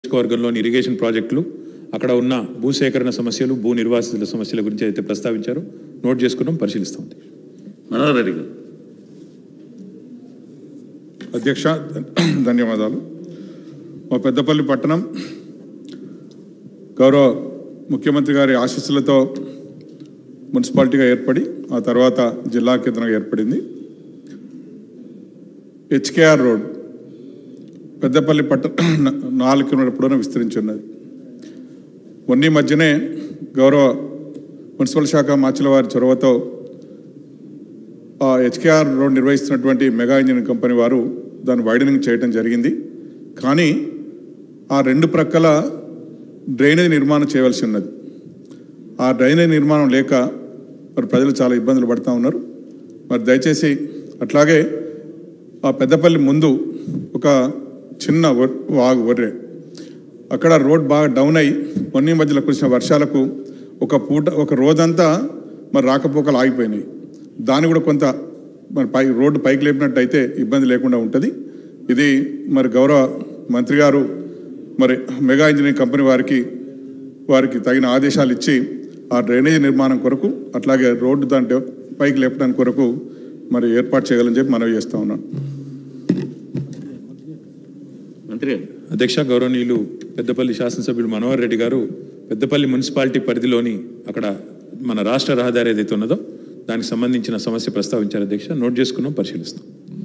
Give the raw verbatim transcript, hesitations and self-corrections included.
నియోజకవర్గంలోని ఇరిగేషన్ ప్రాజెక్టులు అక్కడ ఉన్న భూసేకరణ సమస్యలు భూ నిర్వాసితుల సమస్యల గురించి అయితే ప్రస్తావించారో నోట్ చేసుకున్నాం, పరిశీలిస్తాం. మనోహర్ రెడ్డి గారు. అధ్యక్ష ధన్యవాదాలు. మా పెద్దపల్లి పట్టణం గౌరవ ముఖ్యమంత్రి గారి ఆశీస్సులతో మున్సిపాలిటీగా ఏర్పడి ఆ తర్వాత జిల్లా కేంద్రంగా ఏర్పడింది. హెచ్కేఆర్ రోడ్ పెద్దపల్లి పట్టణ నాలుగు కిలోమీటర్ల పొడవున విస్తరించి ఉన్నది. మొన్న మధ్యనే గౌరవ మున్సిపల్ శాఖ మాచుల వారి చొరవతో హెచ్కేఆర్ రోడ్ నిర్వహిస్తున్నటువంటి మెగా ఇంజనీరింగ్ కంపెనీ వారు దాన్ని వైడనింగ్ చేయడం జరిగింది. కానీ ఆ రెండు ప్రక్కల డ్రైనేజ్ నిర్మాణం చేయవలసి ఉన్నది. ఆ డ్రైనేజ్ నిర్మాణం లేక మరి ప్రజలు చాలా ఇబ్బందులు పడుతూ ఉన్నారు. మరి దయచేసి అట్లాగే ఆ పెద్దపల్లి ముందు ఒక చిన్న వాగు ఒర్రె, అక్కడ రోడ్ బాగా డౌన్ అయ్యి మొన్న మధ్యలో కురిసిన వర్షాలకు ఒక పూట ఒక రోజంతా మరి రాకపోకలు ఆగిపోయినాయి. దాన్ని కూడా కొంత మరి పై రోడ్డు పైకి లేపినట్టయితే ఇబ్బంది లేకుండా ఉంటుంది. ఇది మరి గౌరవ మంత్రి గారు మరి మెగా ఇంజనీరింగ్ కంపెనీ వారికి వారికి తగిన ఆదేశాలు ఇచ్చి ఆ డ్రైనేజ్ నిర్మాణం కొరకు అట్లాగే రోడ్డు దాంట్లో పైకి లేపడానికి కొరకు మరి ఏర్పాటు చేయాలని చెప్పి మనవి చేస్తూ ఉన్నాను. మంత్రి అధ్యక్ష, గౌరవనీయులు పెద్దపల్లి శాసనసభ్యుడు మనోహర్ రెడ్డి గారు పెద్దపల్లి మున్సిపాలిటీ పరిధిలోని అక్కడ మన రాష్ట్ర రహదారి ఏదైతే ఉన్నదో దానికి సంబంధించిన సమస్య ప్రస్తావించారు. అధ్యక్ష, నోట్ చేసుకున్నాం, పరిశీలిస్తాం.